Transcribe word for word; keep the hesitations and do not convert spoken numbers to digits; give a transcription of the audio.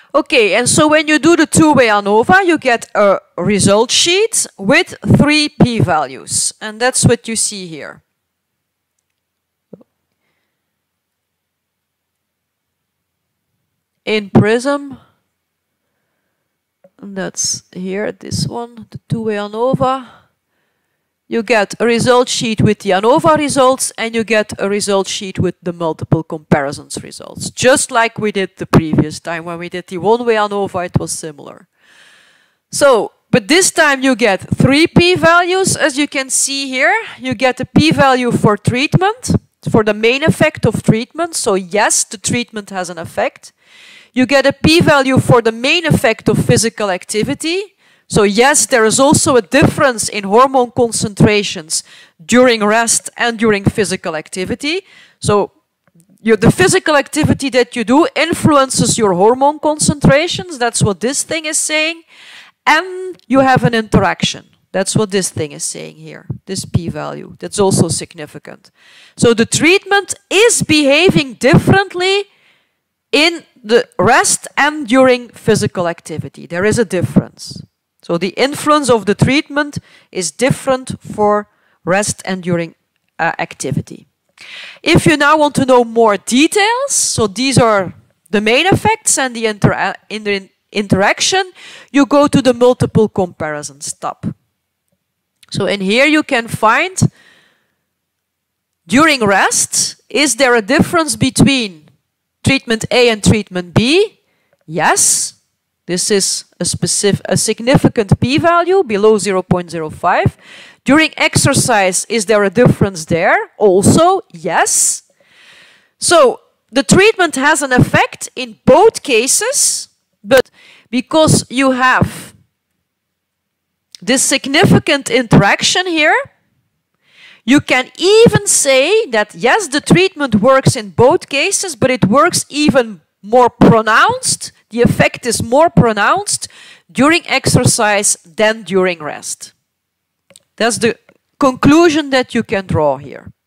Okay, and so when you do the two-way ANOVA, you get a result sheet with three p-values. And that's what you see here. In Prism, and that's here, this one, the two-way ANOVA. You get a result sheet with the ANOVA results, and you get a result sheet with the multiple comparisons results. Just like we did the previous time when we did the one-way ANOVA, it was similar. So, but this time you get three p-values, as you can see here. You get a p-value for treatment, for the main effect of treatment. So yes, the treatment has an effect. You get a p-value for the main effect of physical activity. So yes, there is also a difference in hormone concentrations during rest and during physical activity. So you, the physical activity that you do influences your hormone concentrations. That's what this thing is saying. And you have an interaction. That's what this thing is saying here, this p-value. That's also significant. So the treatment is behaving differently in the rest and during physical activity. There is a difference. So the influence of the treatment is different for rest and during uh, activity. If you now want to know more details, so these are the main effects and the, inter in the interaction, you go to the multiple comparisons tab. So in here you can find, during rest, is there a difference between treatment A and treatment B? Yes. This is a specific, a significant p-value below zero point zero five. During exercise, is there a difference there? Also, yes. So the treatment has an effect in both cases, but because you have this significant interaction here, you can even say that yes, the treatment works in both cases, but it works even more pronounced. The effect is more pronounced during exercise than during rest. That's the conclusion that you can draw here.